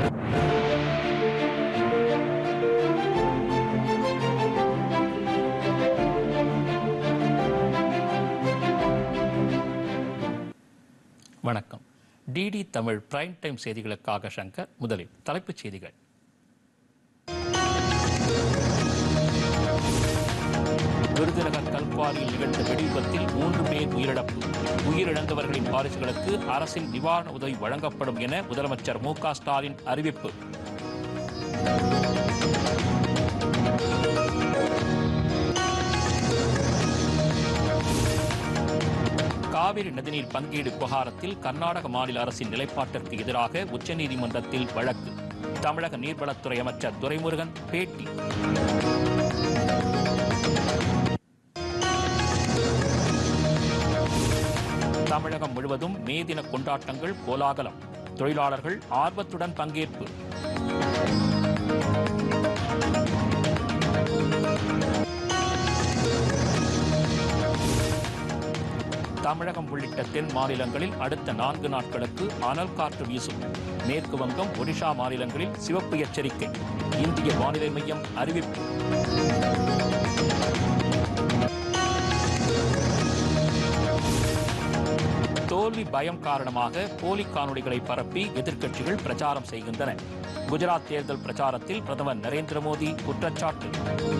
வணக்கம். DD Tamil prime time செய்திகளுக்காக சங்கர். முதலில் தலைப்புச் செய்திகள். விருதுநகர் கல்குவாரியில் நிகழ்ந்த வெடிவிபத்தில் 3 பேர் உயிரிழப்பு. உயிரிழந்தவர்களின் வாரிசுகளுக்கு அரசின் நிவாரண உதவி வழங்கப்படும் என முதலமைச்சர் மு.க. ஸ்டாலின் அறிவிப்பு. காவிரி நதிநீர் பங்கீடு விவகாரத்தில் கர்நாடக மாநில அரசின் நிலைப்பாட்டிற்கு எதிராக உச்சநீதிமன்றத்தில் வழக்கு. தமிழக நீர்வளத்துறை அமைச்சர் துரைமுருகன் பேட்டி. தமிழகம் முழுவதும் மே தின கொண்டாட்டங்கள் கோலாகலம். தொழிலாளர்கள் ஆர்வத்துடன் பங்கேற்பு. தமிழகம் உள்ளிட்ட தென் மாநிலங்களில் அடுத்த 4 நாட்களுக்கு அனல் காற்று வீசும். மேற்கு வங்கம், ஒடிஷா மாநிலங்களில் சிவப்பு எச்சரிக்கை. இந்திய வானிலை மையம் அறிவிப்பு. தோல்வி பயம் காரணமாக போலி காணொலிகளை பரப்பி எதிர்க்கட்சிகள் பிரச்சாரம் செய்கின்றன. குஜராத் தேர்தல் பிரச்சாரத்தில் பிரதமர் நரேந்திர மோடி குற்றச்சாட்டு.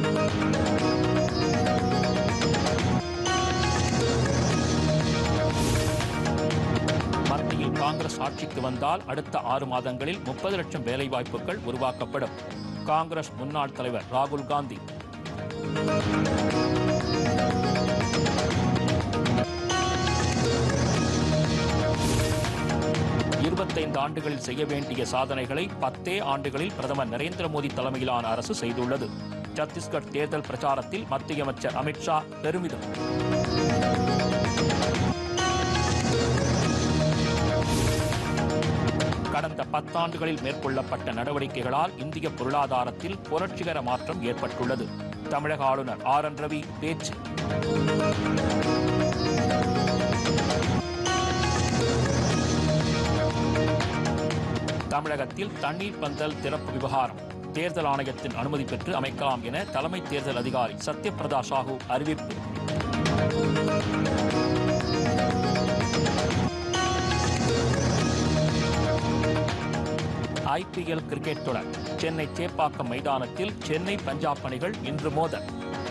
மத்தியில் காங்கிரஸ் ஆட்சிக்கு வந்தால் அடுத்த 6 மாதங்களில் 30 லட்சம் வேலைவாய்ப்புகள் உருவாக்கப்படும். காங்கிரஸ் முன்னாள் தலைவர் ராகுல் காந்தி. ஆண்டுகளில் செய்ய வேண்டிய சாதனைகளை 10 ஆண்டுகளில் பிரதமர் நரேந்திர மோடி தலைமையிலான அரசு செய்துள்ளது. சத்தீஸ்கர் தேர்தல் பிரச்சாரத்தில் மத்திய அமைச்சர் அமித்ஷா பெருமிதம். கடந்த 10 ஆண்டுகளில் மேற்கொள்ளப்பட்ட நடவடிக்கைகளால் இந்திய பொருளாதாரத்தில் புரட்சிகர மாற்றம் ஏற்பட்டுள்ளது. தமிழக ஆளுநர் ஆர்.என். ரவி பேச்சு. தமிழகத்தில் தண்ணீர் பந்தல் திறப்பு விவகாரம் தேர்தல் ஆணையத்தின் அனுமதி பெற்று அமைக்கலாம் என தலைமை தேர்தல் அதிகாரி சத்யபிரதா சாஹூ அறிவிப்பு. ஐபிஎல் கிரிக்கெட் தொடர் சென்னை சேப்பாக்கம் மைதானத்தில் சென்னை பஞ்சாப் அணிகள் இன்று மோதல்.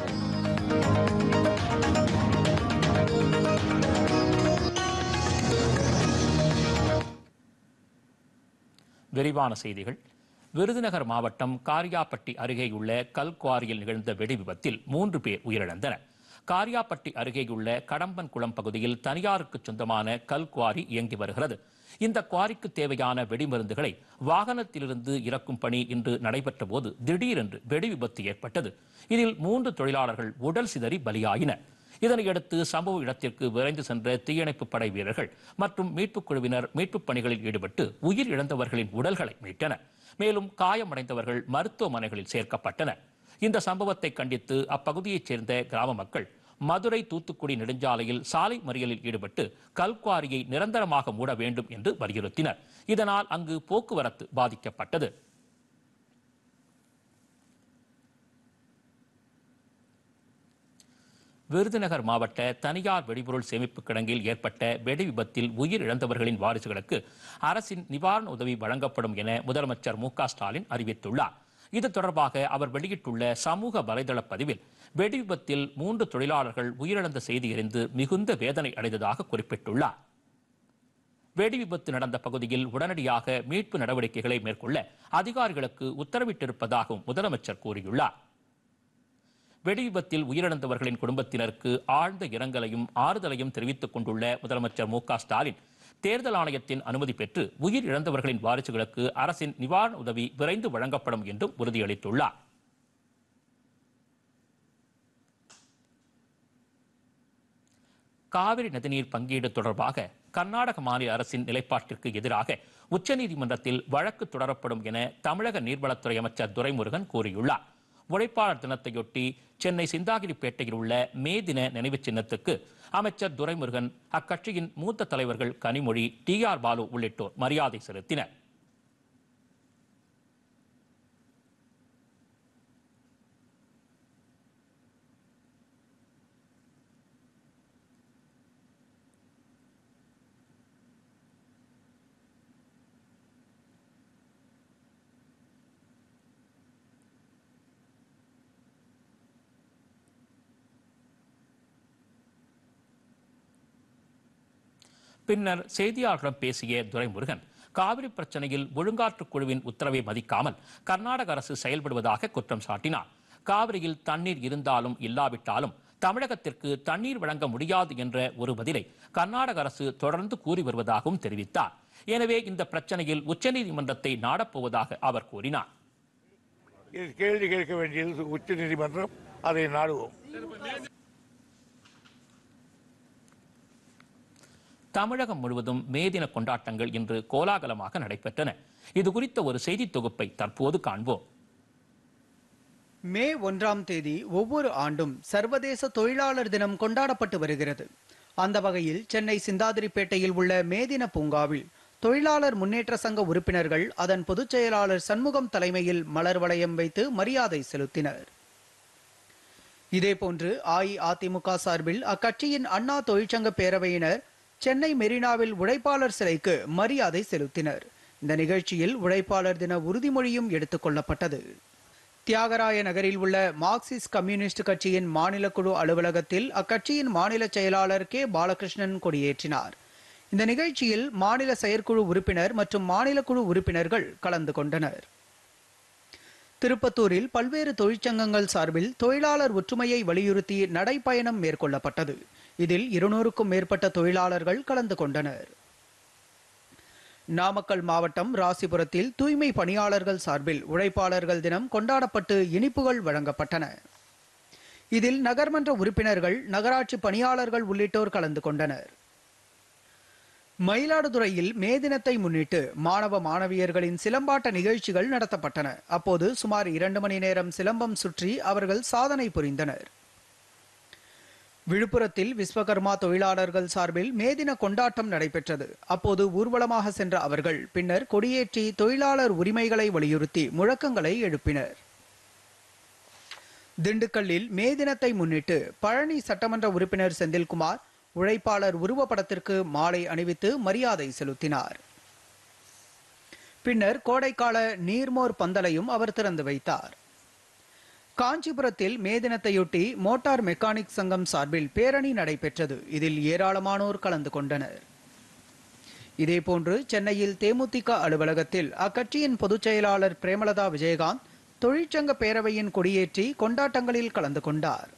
விரிவான செய்திகள். விருதுநகர் மாவட்டம் காரியாபட்டி அருகேயுள்ள கல்குவாரியில் நிகழ்ந்த வெடி விபத்தில் 3 பேர் உயிரிழந்தனர். காரியாபட்டி அருகேயுள்ள கடம்பன்குளம் பகுதியில் தனியாருக்கு சொந்தமான கல்குவாரி இயங்கி வருகிறது. இந்த குவாரிக்கு தேவையான வெடிமருந்துகளை வாகனத்திலிருந்து இறக்கும் பணி இன்று நடைபெற்ற போது திடீரென்று வெடி விபத்து ஏற்பட்டது. இதில் 3 தொழிலாளர்கள் உடல் சிதறி பலியாயினர். இதனையடுத்து சம்பவ இடத்திற்கு விரைந்து சென்ற தீயணைப்பு படை வீரர்கள் மற்றும் மீட்புக் குழுவினர் மீட்புப் பணிகளில் ஈடுபட்டு உயிர் இழந்தவர்களின் உடல்களை மீட்டனர். மேலும் காயமடைந்தவர்கள் மருத்துவமனைகளில் சேர்க்கப்பட்டனர். இந்த சம்பவத்தை கண்டித்து அப்பகுதியைச் சேர்ந்த கிராம மக்கள் மதுரை தூத்துக்குடி நெடுஞ்சாலையில் சாலை மறியலில் ஈடுபட்டு கல்குவாரியை நிரந்தரமாக மூட வேண்டும் என்று வலியுறுத்தினர். இதனால் அங்கு போக்குவரத்து பாதிக்கப்பட்டது. விருதுநகர் மாவட்ட தனியார் வெடிபொருள் சேமிப்பு கிடங்கில் ஏற்பட்ட வெடி விபத்தில் உயிரிழந்தவர்களின் வாரிசுகளுக்கு அரசின் நிவாரண உதவி வழங்கப்படும் என முதலமைச்சர் மு.க. ஸ்டாலின் அறிவித்துள்ளார். இது தொடர்பாக அவர் வெளியிட்டுள்ள சமூக வலைதள பதிவில் வெடி விபத்தில் 3 தொழிலாளர்கள் உயிரிழந்த செய்தி அறிந்து மிகுந்த வேதனை அடைந்ததாக குறிப்பிட்டுள்ளார். வெடி விபத்து நடந்த பகுதியில் உடனடியாக மீட்பு நடவடிக்கைகளை மேற்கொள்ள அதிகாரிகளுக்கு உத்தரவிட்டிருப்பதாகவும் முதலமைச்சர் கூறியுள்ளார். வெடி விபத்தில் உயிரிழந்தவர்களின் குடும்பத்தினருக்கு ஆழ்ந்த இரங்கலையும் ஆறுதலையும் தெரிவித்துக் கொண்டுள்ள முதலமைச்சர் மு.க. ஸ்டாலின் தேர்தல் ஆணையத்தின் அனுமதி பெற்று உயிர் இழந்தவர்களின் வாரிசுகளுக்கு அரசின் நிவாரண உதவி விரைந்து வழங்கப்படும் என்றும் உறுதியளித்துள்ளார். காவிரி நதிநீர் பங்கீடு தொடர்பாக கர்நாடக மாநில அரசின் நிலைப்பாட்டிற்கு எதிராக உச்சநீதிமன்றத்தில் வழக்கு தொடரப்படும் என தமிழக நீர்வளத்துறை அமைச்சர் துரைமுருகன் கூறியுள்ளார். உழைப்பாளர் தினத்தையொட்டி சென்னை சிந்தாகிரிப்பேட்டையில் உள்ள மே தின நினைவு சின்னத்துக்கு அமைச்சர் துரைமுருகன், அக்கட்சியின் மூத்த தலைவர்கள் கனிமொழி, டி.ஆர். பாலு உள்ளிட்டோர் மரியாதை செலுத்தினர். பின்னர் செய்தியாளர்களிடம் பேசிய துரைமுருகன், காவிரி பிரச்சனையில் ஒழுங்காற்றுக் குழுவின் உத்தரவை மதிக்காமல் கர்நாடக அரசு செயல்படுவதாக குற்றம் சாட்டினார். காவிரியில் தண்ணீர் இருந்தாலும் இல்லாவிட்டாலும் தமிழகத்திற்கு தண்ணீர் வழங்க முடியாது என்ற ஒரு பதிலை கர்நாடக அரசு தொடர்ந்து கூறி வருவதாகவும் தெரிவித்தார். எனவே இந்த பிரச்சனையில் உச்சநீதிமன்றத்தை நாடப்போவதாக அவர் கூறினார். கேள்வி கேட்க வேண்டியது உச்சநீதிமன்றம், அதை நாடுவோம். தமிழகம் முழுவதும் மே தின கொண்டாட்டங்கள் இன்று கோலாகலமாக நடைபெற்றன. இது குறித்த ஒரு செய்தி தொகுப்பை தற்போது காண்போம். மே 1ஆம் தேதி ஒவ்வொரு ஆண்டும் சர்வதேச தொழிலாளர் தினம் கொண்டாடப்பட்டு வருகிறது. அந்த வகையில் சென்னை சிந்தாதிரிப்பேட்டையில் உள்ள மே தின பூங்காவில் தொழிலாளர் முன்னேற்ற சங்க உறுப்பினர்கள் அதன் பொதுச் செயலாளர் சண்முகம் தலைமையில் மலர் வளையம் வைத்து மரியாதை செலுத்தினர். இதேபோன்று அஇஅதிமுக சார்பில் அக்கட்சியின் அண்ணா தொழிற்சங்க பேரவையினர் சென்னை மெரினாவில் உழைப்பாளர் சிலைக்கு மரியாதை செலுத்தினர். இந்த நிகழ்ச்சியில் உழைப்பாளர் தின உறுதிமொழியும் எடுத்துக் கொள்ளப்பட்டது. தியாகராய நகரில் உள்ள மார்க்சிஸ்ட் கம்யூனிஸ்ட் கட்சியின் மாநில குழு அலுவலகத்தில் அக்கட்சியின் மாநில செயலாளர் கே பாலகிருஷ்ணன் கொடியேற்றினார். இந்த நிகழ்ச்சியில் மாநில செயற்குழு உறுப்பினர் மற்றும் மாநில குழு உறுப்பினர்கள் கலந்து கொண்டனர். திருப்பத்தூரில் பல்வேறு தொழிற்சங்கங்கள் சார்பில் தொழிலாளர் ஒற்றுமையை வலியுறுத்தி நடைப்பயணம் மேற்கொள்ளப்பட்டது. இதில் 200க்கும் மேற்பட்ட தொழிலாளர்கள் கலந்து கொண்டனர். நாமக்கல் மாவட்டம் ராசிபுரத்தில் தூய்மை பணியாளர்கள் சார்பில் உழைப்பாளர்கள் தினம் கொண்டாடப்பட்டு இனிப்புகள் வழங்கப்பட்டன. இதில் நகர்மன்ற உறுப்பினர்கள், நகராட்சி பணியாளர்கள் உள்ளிட்டோர் கலந்து கொண்டனர். மயிலாடுதுறையில் மே தினத்தை முன்னிட்டு மாணவ மாணவியர்களின் சிலம்பாட்ட நிகழ்ச்சிகள் நடத்தப்பட்டன. அப்போது சுமார் 2 மணி நேரம் சிலம்பம் சுற்றி அவர்கள் சாதனை புரிந்தனர். விழுப்புரத்தில் விஸ்வகர்மா தொழிலாளர்கள் சார்பில் மே தின கொண்டாட்டம் நடைபெற்றது. அப்போது ஊர்வலமாக சென்ற அவர்கள் பின்னர் கொடியேற்றி தொழிலாளர் உரிமைகளை வலியுறுத்தி முழக்கங்களை எழுப்பினர். திண்டுக்கல்லில் மே தினத்தை முன்னிட்டு பழனி சட்டமன்ற உறுப்பினர் செந்தில்குமார் உழைப்பாளர் உருவப்படத்திற்கு மாலை அணிவித்து மரியாதை செலுத்தினார். பின்னர் கோடைக்கால நீர்மோர் பந்தலையும் அவர் திறந்து வைத்தார். காஞ்சிபுரத்தில் மே தினத்தையொட்டி மோட்டார் மெக்கானிக் சங்கம் சார்பில் பேரணி நடைபெற்றது. இதில் ஏராளமானோர் கலந்து கொண்டனர். இதேபோன்று சென்னையில் தேமுதிக அலுவலகத்தில் அக்கட்சியின் பொதுச் செயலாளர் பிரேமலதா விஜயகாந்த் தொழிற்சங்க பேரவையின் கொடியேற்றி கொண்டாட்டங்களில் கலந்து கொண்டார்.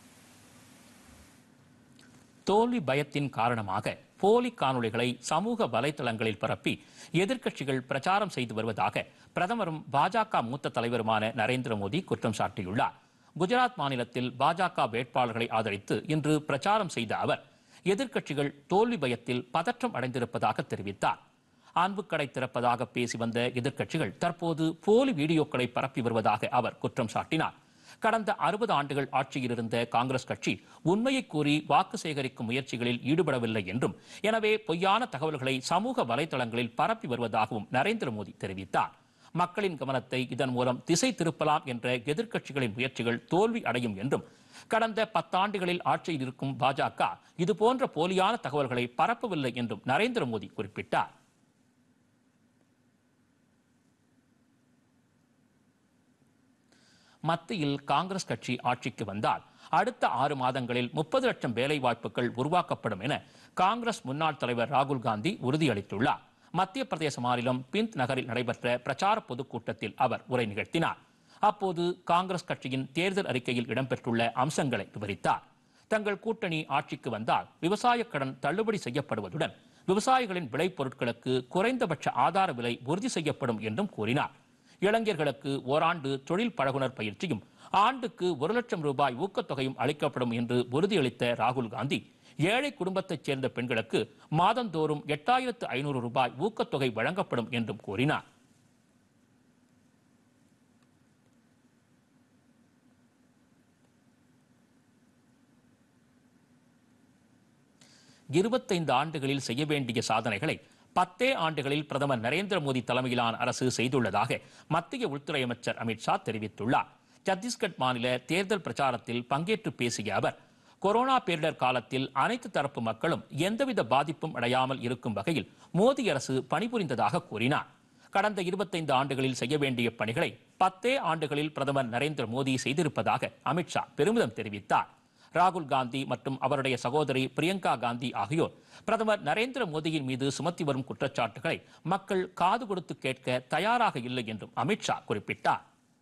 தோல்வி பயத்தின் காரணமாக போலி காணொளிகளை சமூக வலைதளங்களில் பரப்பி எதிர்க்கட்சிகள் பிரச்சாரம் செய்து வருவதாக பிரதமரும் பாஜக மூத்த தலைவருமான நரேந்திர மோடி குற்றம் சாட்டியுள்ளார். குஜராத் மாநிலத்தில் பாஜக வேட்பாளர்களை ஆதரித்து இன்று பிரச்சாரம் செய்த அவர் எதிர்க்கட்சிகள் தோல்வி பயத்தில் பதற்றம் அடைந்திருப்பதாக தெரிவித்தார். அன்பு கடை திறப்பதாக பேசி வந்த எதிர்க்கட்சிகள் தற்போது போலி வீடியோக்களை பரப்பி வருவதாக அவர் குற்றம் சாட்டினார். கடந்த 60 ஆண்டுகள் ஆட்சியில் இருந்த காங்கிரஸ் கட்சி உண்மையை கூறி வாக்கு சேகரிக்கும் முயற்சிகளில் ஈடுபடவில்லை என்றும், எனவே பொய்யான தகவல்களை சமூக வலைதளங்களில் பரப்பி வருவதாகவும் நரேந்திர மோடி தெரிவித்தார். மக்களின் கவனத்தை இதன் மூலம் திசை திருப்பலாம் என்ற எதிர்க்கட்சிகளின் முயற்சிகள் தோல்வி அடையும் என்றும், கடந்த 10 ஆண்டுகளில் ஆட்சியில் இருக்கும் பாஜக இதுபோன்ற போலியான தகவல்களை பரப்பவில்லை என்றும் நரேந்திர மோடி குறிப்பிட்டார். மத்தியில் காங்கிரஸ் கட்சி ஆட்சிக்கு வந்தால் அடுத்த 6 மாதங்களில் 30 லட்சம் வேலை வாய்ப்புகள் உருவாக்கப்படும் என காங்கிரஸ் முன்னாள் தலைவர் ராகுல் காந்தி உறுதியளித்துள்ளார். மத்திய பிரதேச மாநிலம் பிந்த் நகரில் நடைபெற்ற பிரச்சார பொதுக்கூட்டத்தில் அவர் உரை நிகழ்த்தினார். அப்போது காங்கிரஸ் கட்சியின் தேர்தல் அறிக்கையில் இடம்பெற்றுள்ள அம்சங்களை விவரித்தார். தங்கள் கூட்டணி ஆட்சிக்கு வந்தால் விவசாய கடன் தள்ளுபடி செய்யப்படுவதுடன் விவசாயிகளின் விளைபொருட்களுக்கு குறைந்தபட்ச ஆதார விலை உறுதி செய்யப்படும் என்றும் கூறினார். இளைஞர்களுக்கு ஓராண்டு தொழில் பழகுனர் பயிற்சியும் ஆண்டுக்கு 1 லட்சம் ரூபாய் ஊக்கத்தொகையும் அளிக்கப்படும் என்று உறுதியளித்த ராகுல் காந்தி, ஏழை குடும்பத்தைச் சேர்ந்த பெண்களுக்கு மாதந்தோறும் 8500 ரூபாய் ஊக்கத்தொகை வழங்கப்படும் என்றும் கூறினார். இருபத்தைந்து ஆண்டுகளில் செய்ய வேண்டிய சாதனைகளை 10 ஆண்டுகளில் பிரதமர் நரேந்திர மோடி தலைமையிலான அரசு செய்துள்ளதாக மத்திய உள்துறை அமைச்சர் அமித்ஷா தெரிவித்துள்ளார். சத்தீஸ்கட் மாநில தேர்தல் பிரச்சாரத்தில் பங்கேற்று பேசிய அவர், கொரோனா பேரிடர் காலத்தில் அனைத்து தரப்பு மக்களும் எந்தவித பாதிப்பும் அடையாமல் இருக்கும் வகையில் மோடி அரசு பணிபுரிந்ததாக கூறினார். கடந்த 25 ஆண்டுகளில் செய்ய வேண்டிய பணிகளை 10 ஆண்டுகளில் பிரதமர் நரேந்திர மோடி செய்திருப்பதாக அமித்ஷா பெருமிதம் தெரிவித்தார். ராகுல் காந்தி மற்றும் அவருடைய சகோதரி பிரியங்கா காந்தி ஆகியோர் பிரதமர் நரேந்திர மோடியின் மீது சுமத்தி வரும் குற்றச்சாட்டுகளை மக்கள் காது கொடுத்து கேட்க தயாராக இல்லை என்றும் அமித்ஷா குறிப்பிட்டார்.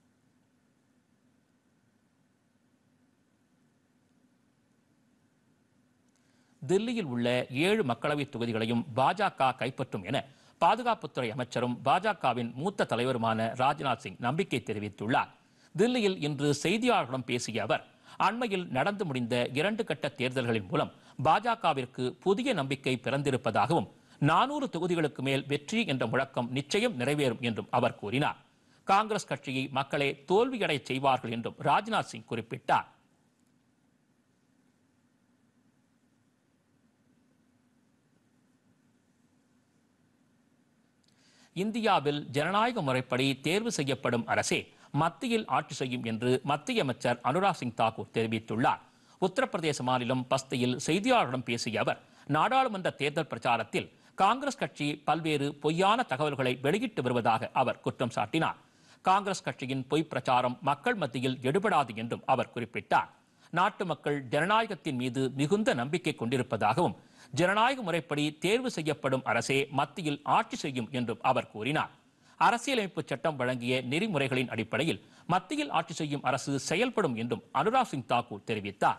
தில்லியில் உள்ள 7 மக்களவைத் தொகுதிகளையும் பாஜக கைப்பற்றும் என பாதுகாப்புத்துறை அமைச்சரும் பாஜகவின் மூத்த தலைவருமான ராஜ்நாத் சிங் நம்பிக்கை தெரிவித்துள்ளார். தில்லியில் இன்று செய்தியாளர்களிடம் பேசிய அவர், அண்மையில் நடந்து முடிந்த 2 கட்ட தேர்தல்களின் மூலம் பாஜகவிற்கு புதிய நம்பிக்கை பிறந்திருப்பதாகவும் 400 தொகுதிகளுக்கு மேல் வெற்றி என்ற முழக்கம் நிச்சயம் நிறைவேறும் என்றும் அவர் கூறினார். காங்கிரஸ் கட்சியை மக்களே தோல்வியடைய செய்வார்கள் என்றும் ராஜ்நாத் சிங் குறிப்பிட்டார். இந்தியாவில் ஜனநாயக முறைப்படி தேர்வு செய்யப்படும் அரசே மத்தியில் ஆட்சி செய்யும் என்று மத்திய அமைச்சர் அனுராக் சிங் தாக்கூர் தெரிவித்துள்ளார். உத்தரப்பிரதேச மாநிலம் பஸ்தியில் செய்தியாளர்களிடம் பேசிய அவர், நாடாளுமன்ற தேர்தல் பிரச்சாரத்தில் காங்கிரஸ் கட்சி பல்வேறு பொய்யான தகவல்களை வெளியிட்டு வருவதாக அவர் குற்றம் சாட்டினார். காங்கிரஸ் கட்சியின் பொய் பிரச்சாரம் மக்கள் மத்தியில் எடுபடாது என்றும் அவர் குறிப்பிட்டார். நாட்டு மக்கள் ஜனநாயகத்தின் மீது மிகுந்த நம்பிக்கை கொண்டிருப்பதாகவும் ஜனநாயக முறைப்படி தேர்வு செய்யப்படும் அரசே மத்தியில் ஆட்சி செய்யும் என்றும் அவர் கூறினார். அரசியலமைப்பு சட்டம் வழங்கிய நெறிமுறைகளின் அடிப்படையில் மத்தியில் ஆட்சி செய்யும் அரசு செயல்படும் என்றும் அனுராக் சிங் தாக்கூர் தெரிவித்தார்.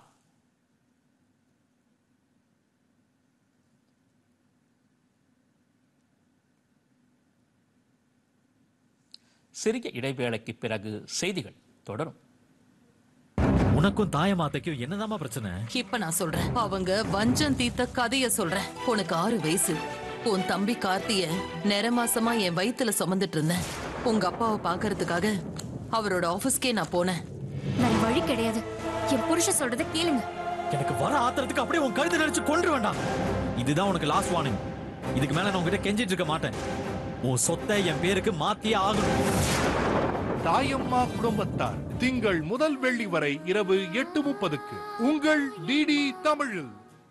சிறிய இடைவேளைக்கு பிறகு செய்திகள் தொடரும். உனக்கும் தாயமாத்தைக்கும் என்னதாமா பிரச்சனை? இப்ப நான் சொல்றேன். அவங்க வஞ்சம் தீர்த்த கதைய சொல்றேன். உனக்கு 6 வயசு. உன் தம்பி கார்த்திய நிறமாசமா என் வயித்துல சுமந்துட்டு இருந்தேன். உங்க அப்பாவை பாக்குறதுக்காக அவரோட ஆபீஸ்க்கே நான் போனேன். நான் வழி கிடையாது. என் புருஷன் சொல்றத கேளுங்க. எனக்கு வர ஆத்திரத்துக்கு அப்படியே உன் கழுத்தை நடிச்சு கொன்று வேண்டாம். இதுதான் உனக்கு லாஸ்ட் வார்னிங். இதுக்கு மேல நான் உங்ககிட்ட கெஞ்சிட்டு இருக்க மாட்டேன். உன் சொத்தை என் பேருக்கு மாத்தியே ஆகணும். தாயம்மா குடும்பத்தார் திங்கள் முதல் வெள்ளி வரை இரவு 8:30க்கு உங்கள் டிடி தமிழில்.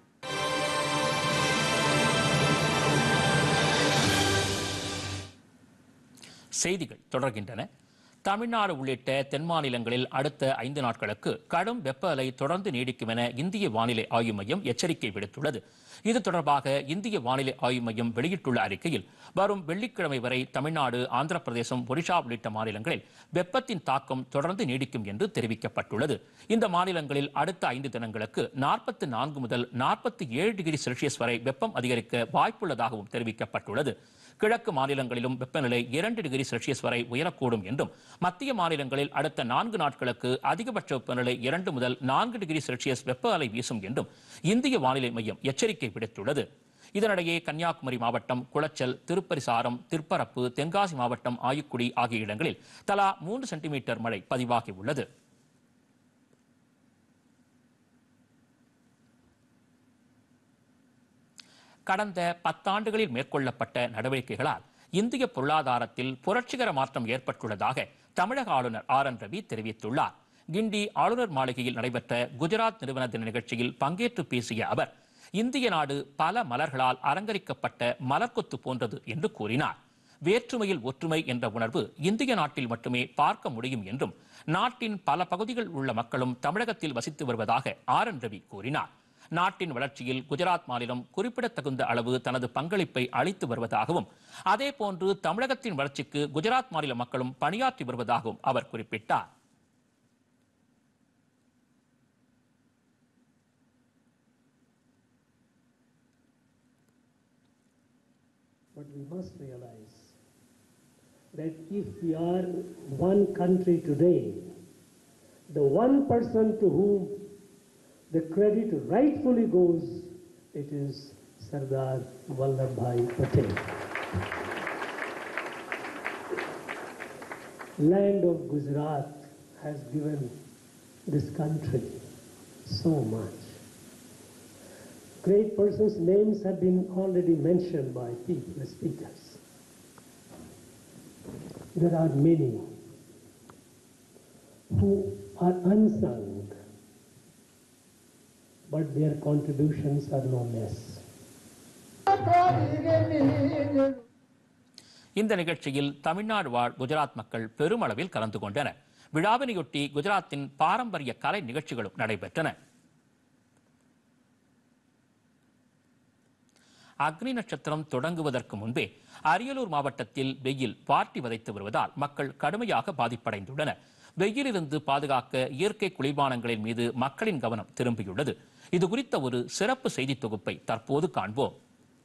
செய்திகள் தொடர்கின்றன. தமிழ்நாடு உள்ளிட்ட தென் மாநிலங்களில் அடுத்த 5 நாட்களுக்கு கடும் வெப்ப அலை தொடர்ந்து நீடிக்கும் என இந்திய வானிலை ஆய்வு மையம் எச்சரிக்கை விடுத்துள்ளது. இது தொடர்பாக இந்திய வானிலை ஆய்வு மையம் வெளியிட்டுள்ள அறிக்கையில், வரும் வெள்ளிக்கிழமை வரை தமிழ்நாடு, ஆந்திர பிரதேசம், ஒடிஷா உள்ளிட்ட மாநிலங்களில் வெப்பத்தின் தாக்கம் தொடர்ந்து நீடிக்கும் என்று தெரிவிக்கப்பட்டுள்ளது. இந்த மாநிலங்களில் அடுத்த 5 தினங்களுக்கு 44 முதல் 47 டிகிரி செல்சியஸ் வரை வெப்பம் அதிகரிக்க வாய்ப்புள்ளதாகவும் தெரிவிக்கப்பட்டுள்ளது. கிழக்கு மாநிலங்களிலும் வெப்பநிலை 2 டிகிரி செல்சியஸ் வரை உயரக்கூடும் என்றும், மத்திய மாநிலங்களில் அடுத்த 4 நாட்களுக்கு அதிகபட்ச வெப்பநிலை 2 முதல் 4 டிகிரி செல்சியஸ் வெப்ப அலை வீசும் என்றும் இந்திய வானிலை மையம் எச்சரிக்கை விடுத்துள்ளது. இதனிடையே கன்னியாகுமரி மாவட்டம் குளச்சல், திருப்பரிசாரம், திருப்பரப்பு, தென்காசி மாவட்டம் ஆயுக்குடி ஆகிய இடங்களில் தலா 3 சென்டிமீட்டர் மழை பதிவாகியுள்ளது. கடந்த 10 ஆண்டுகளில் மேற்கொள்ளப்பட்ட நடவடிக்கைகளால் இந்திய பொருளாதாரத்தில் புரட்சிகர மாற்றம் ஏற்பட்டுள்ளதாக தமிழக ஆளுநர் ஆர்.என். ரவி தெரிவித்துள்ளார். கிண்டி ஆளுநர் மாளிகையில் நடைபெற்ற குஜராத் நிறுவன தின நிகழ்ச்சியில் பங்கேற்று பேசிய அவர், இந்திய நாடு பல மலர்களால் அலங்கரிக்கப்பட்ட மலர்கொத்து போன்றது என்று கூறினார். வேற்றுமையில் ஒற்றுமை என்ற உணர்வு இந்திய நாட்டில் மட்டுமே பார்க்க முடியும் என்றும், நாட்டின் பல பகுதிகளில் உள்ள மக்களும் தமிழகத்தில் வசித்து வருவதாக ஆர்.என். ரவி கூறினார். நாட்டின் வளர்ச்சியில் குஜராத் மாநிலம் குறிப்பிடத்தகுந்த அளவு தனது பங்களிப்பை அளித்து வருவதாகவும், அதே போன்று தமிழகத்தின் வளர்ச்சிக்கு குஜராத் மாநில மக்களும் பணியாற்றி வருவதாகவும் அவர் குறிப்பிட்டார். But we must realize that if we are one country today, the one person to whom the credit rightfully goes, it is Sardar Vallabhbhai Patel. Land of Gujarat has given this country so much. Great persons' names have been already mentioned by the speakers. There are many who are unsung, but their contributions are no less. இந்த நிகழ்ச்சியில் தமிழ்நாடு வாழ் குஜராத் மக்கள் பெருமளவில் கலந்து கொண்டனர். விழாவினையொட்டி குஜராத்தின் பாரம்பரிய கலை நிகழ்ச்சிகளும் நடைபெற்றன. அக்னி நட்சத்திரம் தொடங்குவதற்கு முன்பே அரியலூர் மாவட்டத்தில் வெயில் வாட்டி வதைத்து வருவதால் மக்கள் கடுமையாக பாதிப்படைந்துள்ளனர். வெயிலிருந்து பாதுகாக்க இயற்கை குளிர்பானங்களின் மீது மக்களின் கவனம் திரும்பியுள்ளது. இது குறித்த ஒரு சிறப்பு செய்தி தொகுப்பை தற்போது காண்போம்.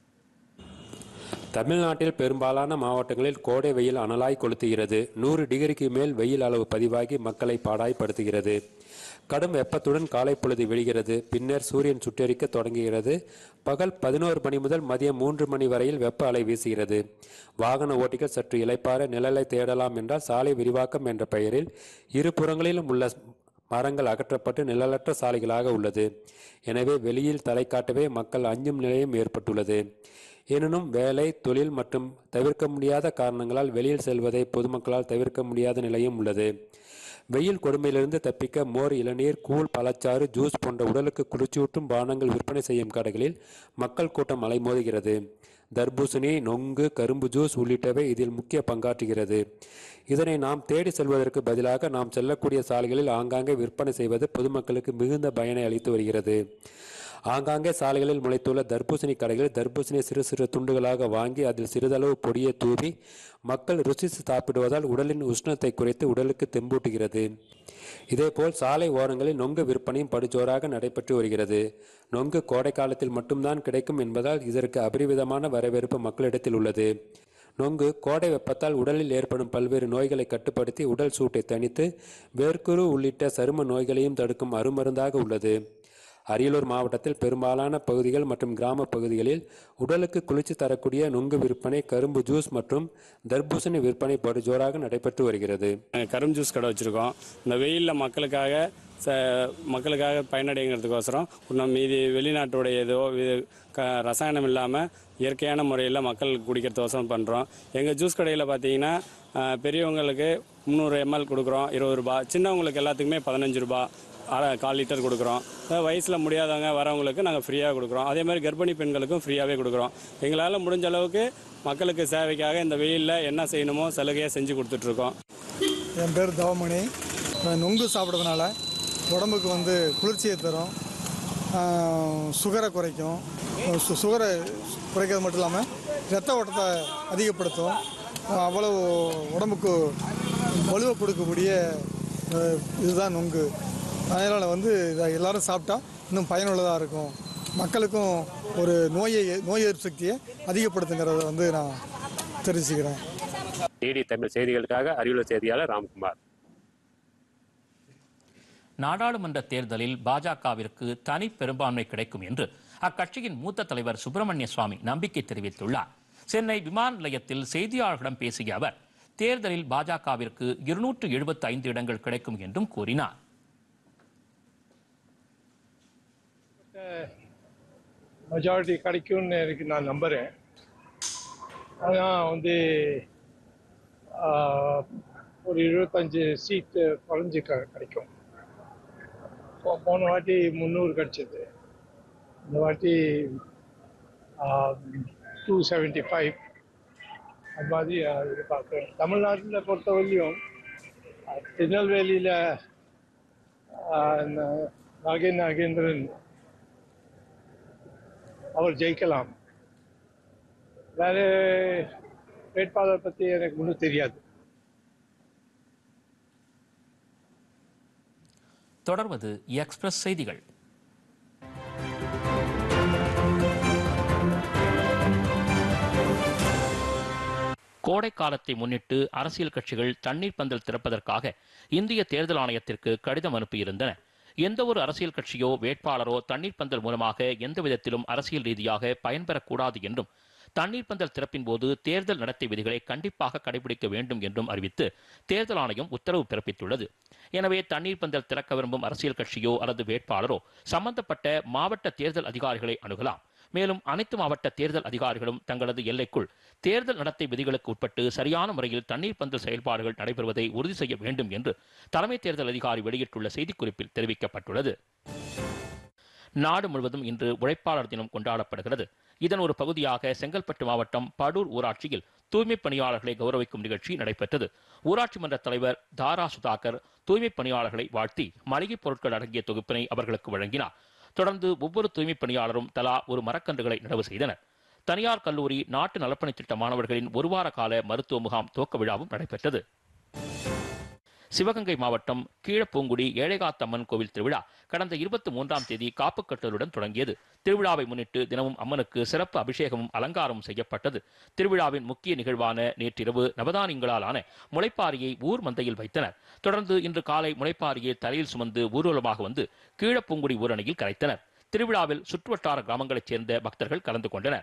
தமிழ்நாட்டில் பெரும்பாலான மாவட்டங்களில் கோடை வெயில் அனலாய் கொளுத்துகிறது. 100 டிகிரிக்கு மேல் வெயில் அளவு பதிவாகி மக்களை பாடாய்படுத்துகிறது. கடும் வெப்பத்துடன் காலை பொழுது விழுகிறது. பின்னர் சூரியன் சுட்டெரிக்க தொடங்குகிறது. பகல் 11 மணி முதல் மதியம் 3 மணி வரையில் வெப்ப அலை வீசுகிறது. வாகன ஓட்டிகள் சற்று இளைப்பாற நிழலை தேடலாம் என்றால் சாலை விரிவாக்கம் என்ற பெயரில் இரு புறங்களிலும் உள்ள மரங்கள் அகற்றப்பட்டு நிழலற்ற சாலைகளாக உள்ளது. எனவே வெளியில் தலை காட்டவே மக்கள் அஞ்சும் நிலையும் ஏற்பட்டுள்ளது. எனினும் வேலை, தொழில் மற்றும் தவிர்க்க முடியாத காரணங்களால் வெளியில் செல்வதை பொதுமக்களால் தவிர்க்க முடியாத நிலையும் உள்ளது. வெயில் கொடுமையிலிருந்து தப்பிக்க மோர், இளநீர், கூழ், பழச்சாறு, ஜூஸ் போன்ற உடலுக்கு குளிர்ச்சியூட்டும் பானங்கள் விற்பனை செய்யும் கடைகளில் மக்கள் கூட்டம் அலைமோதுகிறது. தர்பூசணி, நொங்கு, கரும்பு ஜூஸ் உள்ளிட்டவை இதில் முக்கிய பங்காற்றுகிறது. இதனை நாம் தேடி செல்வதற்கு பதிலாக நாம் செல்லக்கூடிய சாலைகளில் ஆங்காங்கே விற்பனை செய்வது பொதுமக்களுக்கு மிகுந்த பயனை அளித்து வருகிறது. ஆங்காங்கே சாலைகளில் முளைத்துள்ள தர்பூசணி கடைகளில் தர்பூசணியை சிறு சிறு துண்டுகளாக வாங்கி அதில் சிறிதளவு பொடியை தூவி மக்கள் ருசித்து சாப்பிடுவதால் உடலின் உஷ்ணத்தை குறைத்து உடலுக்கு தெம்பூட்டுகிறது. இதேபோல் சாலை ஓரங்களில் நொங்கு விற்பனையும் படுஜோராக நடைபெற்று வருகிறது. நொங்கு கோடை காலத்தில் மட்டும்தான் கிடைக்கும் என்பதால் இதற்கு அபரிவிதமான வரவேற்பு மக்களிடத்தில் உள்ளது. நொங்கு கோடை வெப்பத்தால் உடலில் ஏற்படும் பல்வேறு நோய்களை கட்டுப்படுத்தி உடல் சூட்டை தணித்து வேர்க்குரு உள்ளிட்ட சரும நோய்களையும் தடுக்கும் அருமருந்தாக உள்ளது. அரியலூர் மாவட்டத்தில் பெரும்பாலான பகுதிகள் மற்றும் கிராம பகுதிகளில் உடலுக்கு குளிர்ச்சி தரக்கூடிய நொங்கு விற்பனை, கரும்பு ஜூஸ் மற்றும் தர்பூசணி விற்பனை படுஜோராக நடைபெற்று வருகிறது. கரும்பு ஜூஸ் கடை வச்சுருக்கோம். இந்த வெயிலில் மக்களுக்காக பயனடைங்கிறதுக்கோசரம் இன்னும் மீதி வெளிநாட்டுடைய ஏதோ ரசாயனம் இல்லாமல் இயற்கையான முறையில் மக்கள் குடிக்கிறதுக்கோசரம் பண்ணுறோம். எங்கள் ஜூஸ் கடையில் பார்த்தீங்கன்னா பெரியவங்களுக்கு 300 ml கொடுக்குறோம், 20 ரூபா. சின்னவங்களுக்கு எல்லாத்துக்குமே 15 ரூபா, 1/4 லிட்டர் கொடுக்குறோம். வயசில் முடியாதவங்க வரவங்களுக்கு நாங்கள் ஃப்ரீயாக கொடுக்குறோம். அதே மாதிரி கர்ப்பிணி பெண்களுக்கும் ஃப்ரீயாகவே கொடுக்குறோம். எங்களால் முடிஞ்ச அளவுக்கு மக்களுக்கு சேவைக்காக இந்த வெயிலில் என்ன செய்யணுமோ சலுகையாக செஞ்சு கொடுத்துட்ருக்கோம். என் பேர் தவமணி. நொங்கு சாப்பிட்றதுனால உடம்புக்கு குளிர்ச்சியை தரும், சுகரை குறைக்கும். சுகரை குறைக்கிறது மட்டும் இல்லாமல் இரத்த ஓட்டத்தை அதிகப்படுத்தும். அவ்வளவு உடம்புக்கு வலுவை கொடுக்கக்கூடிய இதுதான் நொங்கு. அதனால் இதை எல்லோரும் சாப்பிட்டா இன்னும் பயனுள்ளதாக இருக்கும். மக்களுக்கும் ஒரு நோய் எதிர்ப்பு சக்தியை அதிகப்படுத்துங்கிறத நான் தெரிவிச்சுக்கிறேன். டிடி தமிழ் செய்திகளுக்காக அரியலூர் செய்தியாளர் ராம்குமார். நாடாளுமன்ற தேர்தலில் பாஜகவிற்கு தனி பெரும்பான்மை கிடைக்கும் என்று அக்கட்சியின் மூத்த தலைவர் சுப்பிரமணிய சுவாமி நம்பிக்கை தெரிவித்துள்ளார். சென்னை விமான நிலையத்தில் செய்தியாளர்களிடம் பேசிய அவர் தேர்தலில் பாஜகவிற்கு 275 இடங்கள் கிடைக்கும் என்றும் கூறினார். மெஜாரிட்டி கிடைக்கும்னு நான் நம்புகிறேன். ஆனால் ஒரு 25 சீட்டு குறைஞ்சி கிடைக்கும். போன வாட்டி 300 கிடச்சிது, இந்த வாட்டி 275 அது மாதிரி எதிர்பார்க்குறேன். தமிழ்நாட்டில் பொறுத்தவரையிலும் திருநெல்வேலியில் நாகேந்திரன் அவர் ஜெயிக்கலாம். வேற வேட்பாளர் பற்றி எனக்கு ஒன்றும் தெரியாது. தொடர்வது எக்ஸ்பிரஸ் செய்திகள். கோடை காலத்தை முன்னிட்டு அரசியல் கட்சிகள் தண்ணீர் பந்தல் திறப்பதற்காக இந்திய தேர்தல் ஆணையத்திற்கு கடிதம் அனுப்பியிருந்தன. எந்த ஒரு அரசியல் கட்சியோ வேட்பாளரோ தண்ணீர் பந்தல் மூலமாக எந்த விதத்திலும் அரசியல் ரீதியாக பயன்பெறக்கூடாது என்றும் தண்ணீர் பந்தல் திறப்பின் போது தேர்தல் நடத்தை விதிகளை கண்டிப்பாக கடைபிடிக்க வேண்டும் என்றும் அறிவித்து தேர்தல் ஆணையம் உத்தரவு பிறப்பித்துள்ளது. எனவே தண்ணீர் பந்தல் திறக்க விரும்பும் அரசியல் கட்சியோ அல்லது வேட்பாளரோ சம்பந்தப்பட்ட மாவட்ட தேர்தல் அதிகாரிகளை அணுகலாம். மேலும் அனைத்து மாவட்ட தேர்தல் அதிகாரிகளும் தங்களது எல்லைக்குள் தேர்தல் நடத்தை விதிகளுக்கு உட்பட்டு சரியான முறையில் தண்ணீர் பந்தல் செயல்பாடுகள் நடைபெறுவதை உறுதி செய்ய வேண்டும் என்று தலைமை தேர்தல் அதிகாரி வெளியிட்டுள்ள செய்திக்குறிப்பில் தெரிவிக்கப்பட்டுள்ளது. நாடு முழுவதும் இன்று உழைப்பாளர் தினம் கொண்டாடப்படுகிறது. இதன் ஒரு பகுதியாக செங்கல்பட்டு மாவட்டம் படூர் ஊராட்சியில் தூய்மை பணியாளர்களை கௌரவிக்கும் நிகழ்ச்சி நடைபெற்றது. ஊராட்சி மன்ற தலைவர் தாரா சுதாகர் தூய்மை பணியாளர்களை வாழ்த்தி மளிகை பொருட்கள் அடங்கிய தொகுப்பினை அவர்களுக்கு வழங்கினார். தொடர்ந்து ஒவ்வொரு தூய்மை பணியாளரும் தலா ஒரு மரக்கன்றுகளை நடவு செய்தனர். தனியார் கல்லூரி நாட்டு நலப்பணி திட்ட மாணவர்களின் ஒருவார கால மருத்துவ முகாம் துவக்க விழாவும் நடைபெற்றது. சிவகங்கை மாவட்டம் கீழப்பூங்குடி ஏழைகாத்தம்மன் கோவில் திருவிழா கடந்த 23ஆம் தேதி காப்புக்கட்டலுடன் தொடங்கியது. திருவிழாவை முன்னிட்டு தினமும் அம்மனுக்கு சிறப்பு அபிஷேகமும் அலங்காரமும் செய்யப்பட்டது. திருவிழாவின் முக்கிய நிகழ்வான நேற்றிரவு நவதானியங்களால் ஆன முளைப்பாரியை ஊர் மந்தையில் வைத்தனர். தொடர்ந்து இன்று காலை முளைப்பாரியை தலையில் சுமந்து ஊர்வலமாக வந்து கீழப்பூங்குடி ஊரணியில் கரைத்தனர். திருவிழாவில் சுற்றுவட்டார கிராமங்களைச் சேர்ந்த பக்தர்கள் கலந்து கொண்டனர்.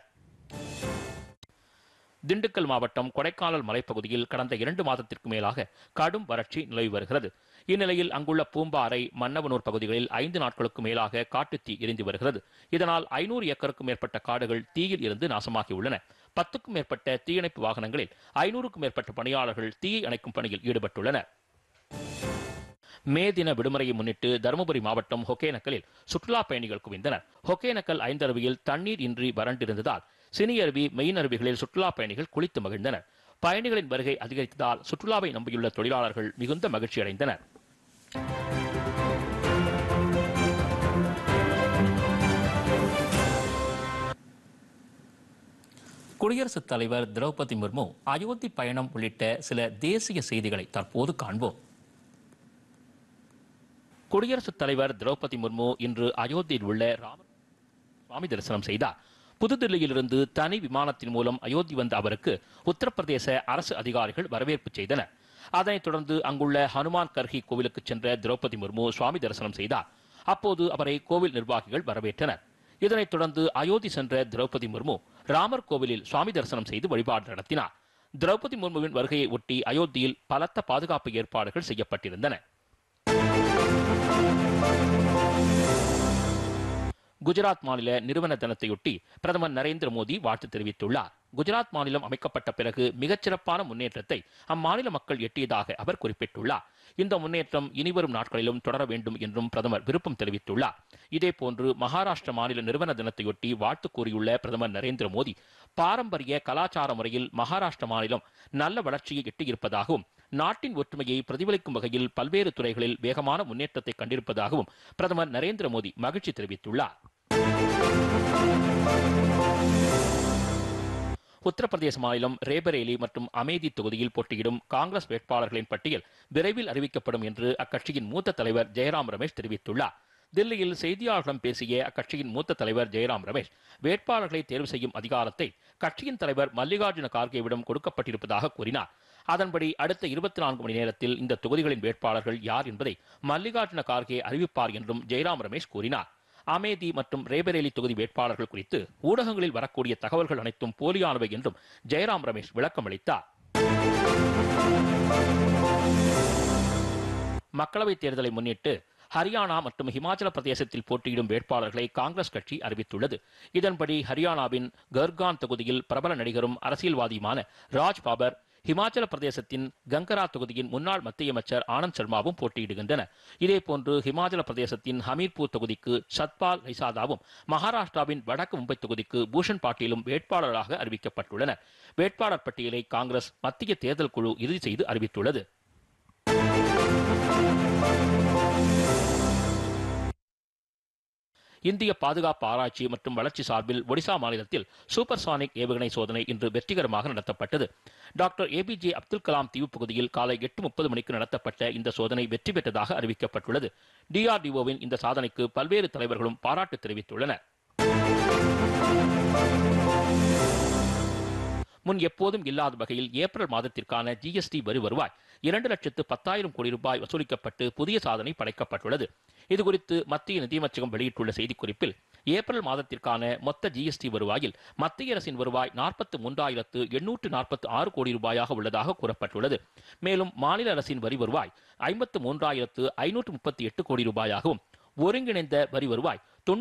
திண்டுக்கல் மாவட்டம் கொடைக்கானல் மலைப்பகுதியில் கடந்த 2 மாதத்திற்கு மேலாக கடும் வறட்சி நிலவி வருகிறது. இந்நிலையில் அங்குள்ள பூம்பாறை, மன்னவனூர் பகுதிகளில் 5 நாட்களுக்கு மேலாக காட்டுத்தீ எரிந்து வருகிறது. இதனால் 500 ஏக்கருக்கும் மேற்பட்ட காடுகள் தீயில் இருந்து நாசமாகியுள்ளன. 10க்கும் மேற்பட்ட தீயணைப்பு வாகனங்களில் 500க்கும் மேற்பட்ட பணியாளர்கள் தீயை அணைக்கும் பணியில் ஈடுபட்டுள்ளனர். மே தின விடுமுறையை முன்னிட்டு தருமபுரி மாவட்டம் ஒகேனக்கலில் சுற்றுலா பயணிகள் குவிந்தனர். ஒகேனக்கல் ஐந்தருவியில் தண்ணீர் இன்றி வறண்டிருந்ததால் சினி அருவி, மெயின் அருவிகளில் சுற்றுலா பயணிகள் குளித்து மகிழ்ந்தனர். பயணிகளின் வருகை அதிகரித்ததால் சுற்றுலாவை நம்பியுள்ள தொழிலாளர்கள் மிகுந்த மகிழ்ச்சி அடைந்தனர். குடியரசுத் தலைவர் திரௌபதி முர்மு அயோத்தி பயணம் உள்ளிட்ட சில தேசிய செய்திகளை தற்போது காண்போம். குடியரசுத் தலைவர் திரௌபதி முர்மு இன்று அயோத்தியில் உள்ள ராமர் சுவாமி தரிசனம் செய்தார். புதுதில்லியிலிருந்து தனி விமானத்தின் மூலம் அயோத்தி வந்த அவருக்கு உத்தரப்பிரதேச அரசு அதிகாரிகள் வரவேற்பு செய்தனர். அதனைத் தொடர்ந்து அங்குள்ள ஹனுமான் கர்ஹி கோவிலுக்கு சென்ற திரௌபதி முர்மு சுவாமி தரிசனம் செய்தார். அப்போது அவரை கோவில் நிர்வாகிகள் வரவேற்றனர். இதனைத் தொடர்ந்து அயோத்தி சென்ற திரௌபதி முர்மு ராமர் கோவிலில் சுவாமி தரிசனம் செய்து வழிபாடு நடத்தினார். திரௌபதி முர்முவின் வருகையை ஒட்டி அயோத்தியில் பலத்த பாதுகாப்பு ஏற்பாடுகள் செய்யப்பட்டிருந்தன. குஜராத் மாநில நிறுவன தினத்தையொட்டி பிரதமர் நரேந்திர மோடி வாழ்த்து தெரிவித்துள்ளார். குஜராத் மாநிலம் அமைக்கப்பட்ட பிறகு மிகச்சிறப்பான முன்னேற்றத்தை அம்மாநில மக்கள் எட்டியதாக அவர் குறிப்பிட்டுள்ளார். இந்த முன்னேற்றம் இனிவரும் நாட்களிலும் தொடர வேண்டும் என்றும் பிரதமர் விருப்பம் தெரிவித்துள்ளார். இதேபோன்று மகாராஷ்டிர மாநில நிறுவன தினத்தையொட்டி வாழ்த்து கூறியுள்ள பிரதமர் நரேந்திர மோடி பாரம்பரிய கலாச்சார முறையில் மகாராஷ்டிர மாநிலம் நல்ல வளர்ச்சியை எட்டியிருப்பதாகவும் நாட்டின் ஒற்றுமையை பிரதிபலிக்கும் வகையில் பல்வேறு துறைகளில் வேகமான முன்னேற்றத்தை கண்டிருப்பதாகவும் பிரதமர் நரேந்திர மோடி மகிழ்ச்சி தெரிவித்துள்ளார். உத்தரப்பிரதேச மாநிலம் ரேபரேலி மற்றும் அமேதி தொகுதியில் போட்டியிடும் காங்கிரஸ் வேட்பாளர்களின் பட்டியல் விரைவில் அறிவிக்கப்படும் என்று அக்கட்சியின் மூத்த தலைவர் ஜெயராம் ரமேஷ் தெரிவித்துள்ளார். தில்லியில் செய்தியாளர்களிடம் பேசிய அக்கட்சியின் மூத்த தலைவர் ஜெயராம் ரமேஷ் வேட்பாளர்களை தேர்வு செய்யும் அதிகாரத்தை கட்சியின் தலைவர் மல்லிகார்ஜுன கார்கேவிடம் கொடுக்கப்பட்டிருப்பதாக கூறினார். அதன்படி அடுத்த 24 மணி நேரத்தில் இந்த தொகுதிகளின் வேட்பாளர்கள் யார் என்பதை மல்லிகார்ஜுன கார்கே அறிவிப்பார் என்றும் ஜெயராம் ரமேஷ் கூறினார். அமேதி மற்றும் ரேபரேலி தொகுதி வேட்பாளர்கள் குறித்து ஊடகங்களில் வரக்கூடிய தகவல்கள் அனைத்தும் போலியானவை என்றும் ஜெயராம் ரமேஷ் விளக்கம் அளித்தார். மக்களவைத் தேர்தலை முன்னிட்டு ஹரியானா மற்றும் ஹிமாச்சல பிரதேசத்தில் போட்டியிடும் வேட்பாளர்களை காங்கிரஸ் கட்சி அறிவித்துள்ளது. இதன்படி ஹரியானாவின் கர்கான் தொகுதியில் பிரபல நடிகரும் அரசியல்வாதியுமான ராஜ் பாபர், ஹிமாச்சல பிரதேசத்தின் கங்கரா தொகுதியின் முன்னாள் மத்திய அமைச்சர் ஆனந்த் சர்மாவும் போட்டியிடுகின்றனர். இதேபோன்று ஹிமாச்சல பிரதேசத்தின் ஹமீர்பூர் தொகுதிக்கு சத்பால் ரைசாதாவும், மகாராஷ்டிராவின் வடக்கு மும்பை தொகுதிக்கு பூஷன் பாட்டீலும் வேட்பாளராக அறிவிக்கப்பட்டுள்ளனர். வேட்பாளர் பட்டியலை காங்கிரஸ் மத்திய தேர்தல் குழு இறுதி செய்து அறிவித்துள்ளது. இந்திய பாதுகாப்பு ஆராய்ச்சி மற்றும் வளர்ச்சி சார்பில் ஒடிசா மாநிலத்தில் சூப்பர்சானிக் ஏவுகணை சோதனை இன்று வெற்றிகரமாக நடத்தப்பட்டது. டாக்டர் ஏபிஜே அப்துல் கலாம் தீவு பகுதியில் காலை 8:30 மணிக்கு நடத்தப்பட்ட இந்த சோதனை வெற்றி பெற்றதாக அறிவிக்கப்பட்டுள்ளது. DRDOவின் இந்த சாதனைக்கு பல்வேறு தலைவர்களும் பாராட்டு தெரிவித்துள்ளனர். முன் எப்போதும் இல்லாத வகையில் ஏப்ரல் மாதத்திற்கான GST வரி வருவாய் 2,10,000 கோடி ரூபாய் வசூலிக்கப்பட்டு புதிய சாதனை படைக்கப்பட்டுள்ளது. இதுகுறித்து மத்திய நிதியமைச்சகம் வெளியிட்டுள்ள செய்திக்குறிப்பில் ஏப்ரல் மாதத்திற்கான மொத்த GST வருவாயில் மத்திய அரசின் வருவாய் 43,846 கோடி ரூபாயாக உள்ளதாக கூறப்பட்டுள்ளது. மேலும் மாநில அரசின் வரி வருவாய் 53,538 கோடி ரூபாயாகவும், ஒருங்கிணைந்த வரி வருவாய்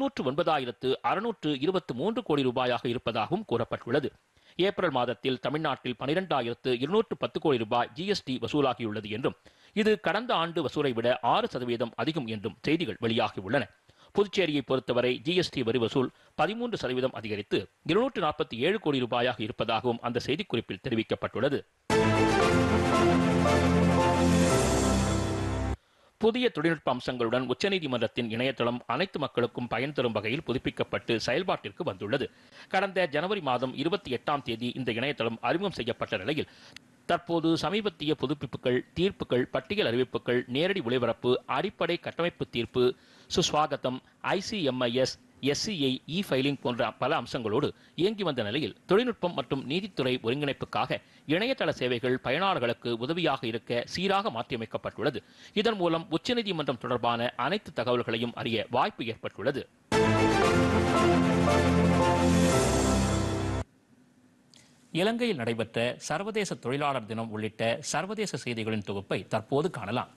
99,623 கோடி ரூபாயாக இருப்பதாகவும் கூறப்பட்டுள்ளது. ஏப்ரல் மாதத்தில் தமிழ்நாட்டில் 12,210 கோடி ரூபாய் GST வசூலாகியுள்ளது என்றும், இது கடந்த ஆண்டு வசூலை விட 6% அதிகம் என்றும் செய்திகள் வெளியாகியுள்ளன. புதுச்சேரியை பொறுத்தவரை GST வரி வசூல் 13% அதிகரித்து 247 கோடி ரூபாயாக இருப்பதாகவும் அந்த செய்திக்குறிப்பில் தெரிவிக்கப்பட்டுள்ளது. புதிய தொழில்நுட்ப அம்சங்களுடன் உச்சநீதிமன்றத்தின் இணையதளம் அனைத்து மக்களுக்கும் பயன் தரும் வகையில் புதுப்பிக்கப்பட்டு செயல்பாட்டிற்கு வந்துள்ளது. கடந்த ஜனவரி மாதம் 28ஆம் தேதி இந்த இணையதளம் அறிமுகம் செய்யப்பட்ட நிலையில் தற்போது சமீபத்திய புதுப்பிப்புகள், தீர்ப்புகள், பட்டியல் அறிவிப்புகள், நேரடி ஒளிபரப்பு, அடிப்படை கட்டமைப்பு தீர்ப்பு, சுஸ்வாகத்தம், ICMIS, SCI, ஃபைலிங் போன்ற பல அம்சங்களோடு இயங்கி வந்த நிலையில் தொழில்நுட்பம் மற்றும் நீதித்துறை ஒருங்கிணைப்புக்காக இணையதள சேவைகள் பயனாளர்களுக்கு உதவியாக இருக்க சீராக மாற்றியமைக்கப்பட்டுள்ளது. இதன் மூலம் உச்சநீதிமன்றம் தொடர்பான அனைத்து தகவல்களையும் அறிய வாய்ப்பு ஏற்பட்டுள்ளது. இலங்கையில் நடைபெற்ற சர்வதேச தொழிலாளர் தினம் உள்ளிட்ட சர்வதேச செய்திகளின் தொகுப்பை தற்போது காணலாம்.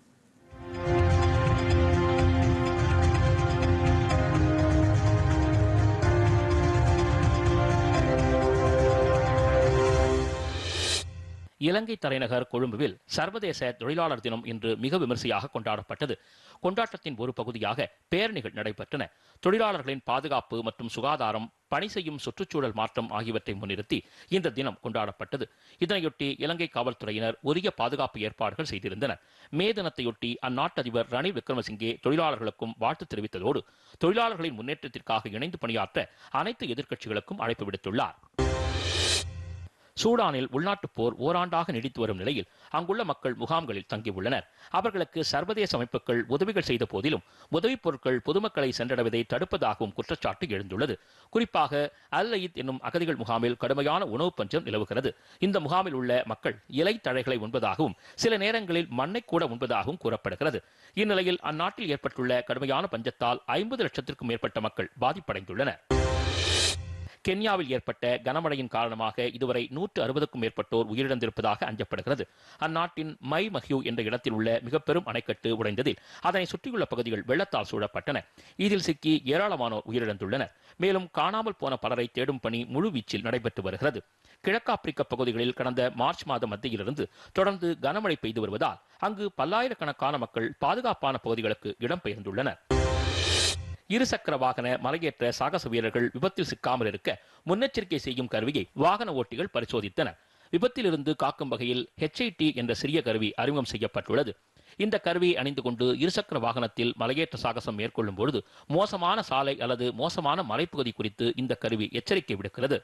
இலங்கை தலைநகர் கொழும்புவில் சர்வதேச தொழிலாளர் தினம் இன்று மிக விமரிசையாக கொண்டாடப்பட்டது. கொண்டாட்டத்தின் ஒரு பகுதியாக பேரணிகள் நடைபெற்றன. தொழிலாளர்களின் பாதுகாப்பு மற்றும் சுகாதாரம், பணி செய்யும் சுற்றுச்சூழல் மாற்றம் ஆகியவற்றை முன்னிறுத்தி இந்த தினம் கொண்டாடப்பட்டது. இதனையொட்டி இலங்கை காவல்துறையினர் உரிய பாதுகாப்பு ஏற்பாடுகள் செய்திருந்தனர். மே தினத்தையொட்டி அந்நாட்டு அதிபர் ரணில் விக்ரமசிங்கே தொழிலாளர்களுக்கும் வாழ்த்து தெரிவித்ததோடு தொழிலாளர்களின் முன்னேற்றத்திற்காக இணைந்து பணியாற்ற அனைத்து எதிர்க்கட்சிகளுக்கும் அழைப்பு விடுத்துள்ளார். சூடானில் உள்நாட்டுப் போர் ஓராண்டாக நீடித்து வரும் நிலையில் அங்குள்ள மக்கள் முகாம்களில் தங்கியுள்ளனர். அவர்களுக்கு சர்வதேச அமைப்புகள் உதவிகள் செய்த போதிலும் உதவிப் பொருட்கள் பொதுமக்களை சென்றடைவதை தடுப்பதாகவும் குற்றச்சாட்டு எழுந்துள்ளது. குறிப்பாக அல் அயித் என்னும் அகதிகள் முகாமில் கடுமையான உணவு பஞ்சம் நிலவுகிறது. இந்த முகாமில் உள்ள மக்கள் இலை தழைகளை உண்பதாகவும் சில நேரங்களில் மண்ணை கூட உண்பதாகவும் கூறப்படுகிறது. இந்நிலையில் அந்நாட்டில் ஏற்பட்டுள்ள கடுமையான பஞ்சத்தால் 50 லட்சத்திற்கும் மேற்பட்ட மக்கள் பாதிப்படைந்துள்ளனர். கென்யாவில் ஏற்பட்ட கனமழையின் காரணமாக இதுவரை 160க்கும் மேற்பட்டோர் உயிரிழந்திருப்பதாக அஞ்சப்படுகிறது. அந்நாட்டின் மை மஹியூ என்ற இடத்தில் உள்ள மிக பெரும் அணைக்கட்டு உடைந்ததில் அதனை சுற்றியுள்ள பகுதிகள் வெள்ளத்தால் சூழப்பட்டன. இதில் சிக்கி ஏராளமானோர் உயிரிழந்துள்ளனர். மேலும் காணாமல் போன பலரை தேடும் பணி முழுவீச்சில் நடைபெற்று வருகிறது. கிழக்காப்பிரிக்க பகுதிகளில் கடந்த மார்ச் மாத மத்தியிலிருந்து தொடர்ந்து கனமழை பெய்து வருவதால் அங்கு பல்லாயிரக்கணக்கான மக்கள் பாதுகாப்பான பகுதிகளுக்கு இடம்பெயர்ந்துள்ளனர். இருசக்கர வாகன மலையேற்ற சாகச வீரர்கள் விபத்தில் சிக்காமல் இருக்க முன்னெச்சரிக்கை செய்யும் கருவியை வாகன ஓட்டிகள் பரிசோதித்தனர். விபத்திலிருந்து காக்கும் வகையில் HIT என்ற சிறிய கருவி அறிமுகம் செய்யப்பட்டுள்ளது. இந்த கருவியை அணிந்து கொண்டு இருசக்கர வாகனத்தில் மலையேற்ற சாகசம் மேற்கொள்ளும் பொழுது மோசமான சாலை அல்லது மோசமான மலைப்பகுதி குறித்து இந்த கருவி எச்சரிக்கை விடுக்கிறது.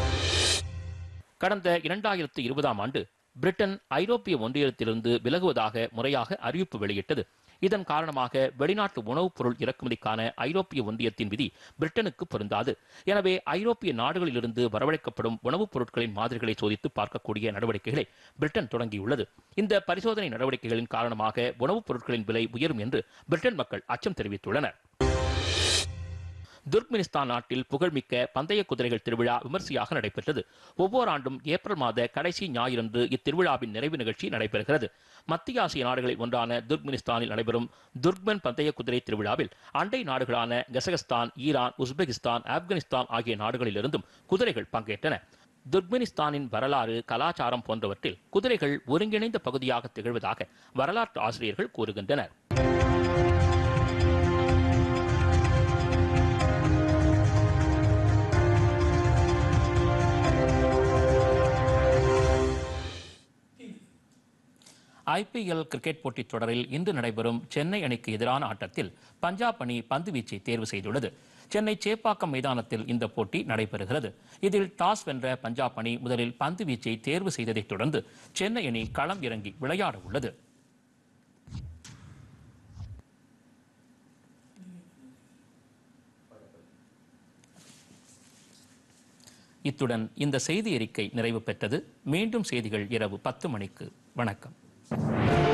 கடந்த 2020ஆம் ஆண்டு பிரிட்டன் ஐரோப்பிய ஒன்றியத்திலிருந்து விலகுவதாக முறையாக அறிவிப்பு வெளியிட்டது. இதன் காரணமாக வெளிநாட்டு உணவுப் பொருள் இறக்குமதிக்கான ஐரோப்பிய ஒன்றியத்தின் விதி பிரிட்டனுக்கு பொருந்தாது. எனவே ஐரோப்பிய நாடுகளிலிருந்து வரவழைக்கப்படும் உணவுப் பொருட்களின் மாதிரிகளை சோதித்து பார்க்கக்கூடிய நடவடிக்கைகளை பிரிட்டன் தொடங்கியுள்ளது. இந்த பரிசோதனை நடவடிக்கைகளின் காரணமாக உணவுப் பொருட்களின் விலை உயரும் என்று பிரிட்டன் மக்கள் அச்சம் தெரிவித்துள்ளனர். துர்க்மெனிஸ்தான் நாட்டில் புகழ்மிக்க பந்தய குதிரைகள் திருவிழா விமர்சையாக நடைபெற்றது. ஒவ்வொரு ஆண்டும் ஏப்ரல் மாத கடைசி ஞாயிறன்று இத்திருவிழாவின் நிறைவு நிகழ்ச்சி நடைபெறுகிறது. மத்திய ஆசிய நாடுகளில் ஒன்றான துர்க்மெனிஸ்தானில் நடைபெறும் துர்க்மென் பந்தய குதிரை திருவிழாவில் அண்டை நாடுகளான கசகஸ்தான், ஈரான், உஸ்பெகிஸ்தான், ஆப்கானிஸ்தான் ஆகிய நாடுகளிலிருந்தும் குதிரைகள் பங்கேற்றன. துர்க்மெனிஸ்தானின் வரலாறு, கலாச்சாரம் போன்றவற்றில் குதிரைகள் ஒருங்கிணைந்த பகுதியாக திகழ்வதாக வரலாற்று ஆசிரியர்கள் கூறுகின்றனர். IPL கிரிக்கெட் போட்டித் தொடரில் இன்று நடைபெறும் சென்னை அணிக்கு எதிரான ஆட்டத்தில் பஞ்சாப் அணி பந்து வீச்சை தேர்வு செய்துள்ளது. சென்னை சேப்பாக்கம் மைதானத்தில் இந்த போட்டி நடைபெறுகிறது. இதில் டாஸ் வென்ற பஞ்சாப் அணி முதலில் பந்து வீச்சை தேர்வு செய்ததைத் தொடர்ந்து சென்னை அணி களம் இறங்கி விளையாட உள்ளது. இத்துடன் இந்த செய்தி அறிக்கை நிறைவு பெற்றது. மீண்டும் செய்திகள் இரவு 10 மணிக்கு. வணக்கம்.